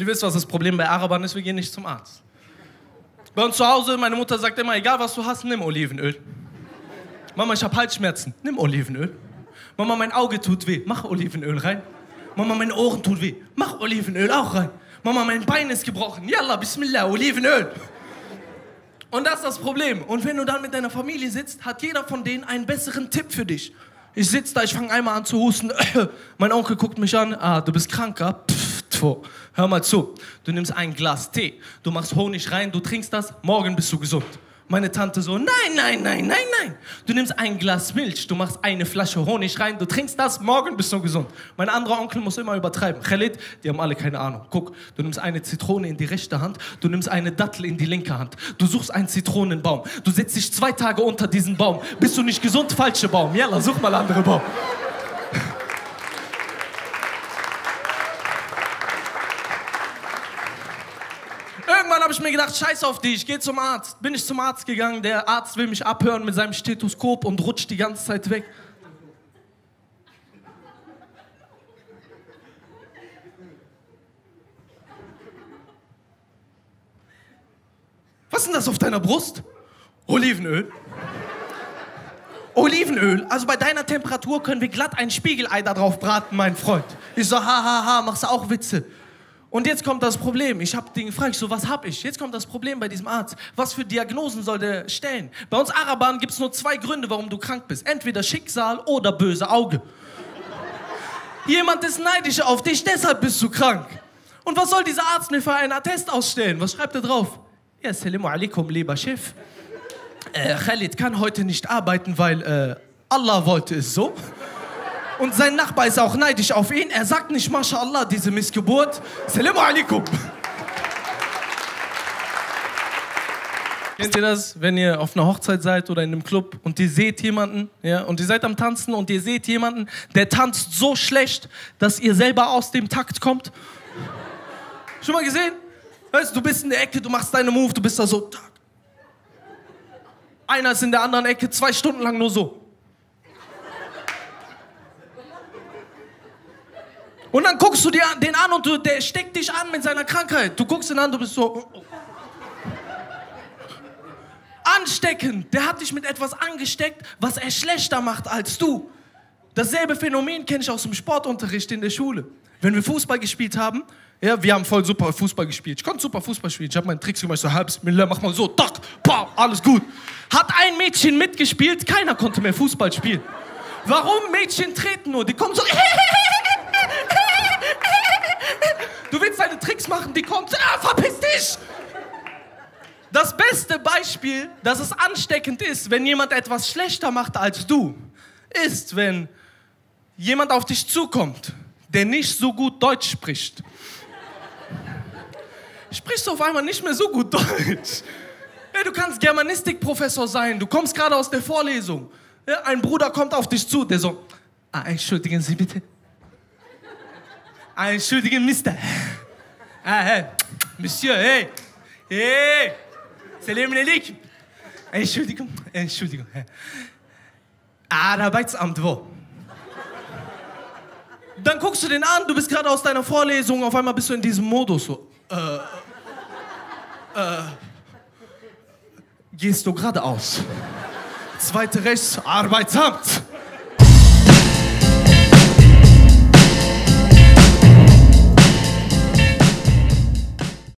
wisst, was das Problem bei Arabern ist, wir gehen nicht zum Arzt. Bei uns zu Hause, meine Mutter sagt immer, egal was du hast, nimm Olivenöl. Mama, ich habe Halsschmerzen, nimm Olivenöl. Mama, mein Auge tut weh, mach Olivenöl rein. Mama, meine Ohren tun weh, mach Olivenöl auch rein. Mama, mein Bein ist gebrochen, yalla, bismillah, Olivenöl. Und das ist das Problem. Und wenn du dann mit deiner Familie sitzt, hat jeder von denen einen besseren Tipp für dich. Ich sitze da, ich fange einmal an zu husten. Mein Onkel guckt mich an. Ah, du bist krank, ah? Hör mal zu. Du nimmst ein Glas Tee, du machst Honig rein, du trinkst das, morgen bist du gesund. Meine Tante so, nein. Du nimmst ein Glas Milch, du machst eine Flasche Honig rein, du trinkst das, morgen bist du gesund. Mein anderer Onkel muss immer übertreiben. Khalid, die haben alle keine Ahnung. Guck, du nimmst eine Zitrone in die rechte Hand, du nimmst eine Dattel in die linke Hand. Du suchst einen Zitronenbaum, du setzt dich 2 Tage unter diesen Baum. Bist du nicht gesund? Falscher Baum. Jalla, such mal andere Baum. Irgendwann habe ich mir gedacht, scheiß auf dich, ich gehe zum Arzt. Bin ich zum Arzt gegangen, der Arzt will mich abhören mit seinem Stethoskop und rutscht die ganze Zeit weg. Was ist denn das auf deiner Brust? Olivenöl. Olivenöl? Also bei deiner Temperatur können wir glatt ein Spiegelei da drauf braten, mein Freund. Ich so, machst du auch Witze? Und jetzt kommt das Problem. Ich habe den gefragt, so, was hab ich? Jetzt kommt das Problem bei diesem Arzt. Was für Diagnosen soll der stellen? Bei uns Arabern gibt es nur 2 Gründe, warum du krank bist. Entweder Schicksal oder böse Auge. Jemand ist neidisch auf dich, deshalb bist du krank. Und was soll dieser Arzt mir für einen Attest ausstellen? Was schreibt er drauf? Ja, Assalamu alaikum, lieber Chef. Khalid kann heute nicht arbeiten, weil Allah wollte es so. Und sein Nachbar ist auch neidisch auf ihn. Er sagt nicht, Mashallah, diese Missgeburt. Assalamu alaikum. Kennt ihr das, wenn ihr auf einer Hochzeit seid oder in einem Club und ihr seht jemanden, ja, und ihr seid am Tanzen und ihr seht jemanden, der tanzt so schlecht, dass ihr selber aus dem Takt kommt? Schon mal gesehen? Weißt du, du bist in der Ecke, du machst deine Move, du bist da so. Einer ist in der anderen Ecke 2 Stunden lang nur so. Und dann guckst du dir den an und der steckt dich an mit seiner Krankheit. Du guckst ihn an, du bist so. Ansteckend. Der hat dich mit etwas angesteckt, was er schlechter macht als du. Dasselbe Phänomen kenne ich aus dem Sportunterricht in der Schule. Wenn wir Fußball gespielt haben, ja, wir haben voll super Fußball gespielt. Ich konnte super Fußball spielen. Ich habe meine Tricks gemacht, so Bismillah, mach mal so, tak, bam, alles gut. Hat ein Mädchen mitgespielt, keiner konnte mehr Fußball spielen. Warum? Mädchen treten nur, die kommen so. Du willst deine Tricks machen, die kommt, verpiss dich! Das beste Beispiel, dass es ansteckend ist, wenn jemand etwas schlechter macht als du, ist, wenn jemand auf dich zukommt, der nicht so gut Deutsch spricht. Sprichst du auf einmal nicht mehr so gut Deutsch. Ja, du kannst Germanistikprofessor sein, du kommst gerade aus der Vorlesung. Ja, ein Bruder kommt auf dich zu, der so, entschuldigen Sie bitte. Entschuldigen, Mister. Hey, Monsieur, hey. Hey. Salam alaikum. Entschuldigung. Arbeitsamt, wo? Dann guckst du den an, du bist gerade aus deiner Vorlesung, auf einmal bist du in diesem Modus so. Gehst du geradeaus. Zweite rechts, Arbeitsamt.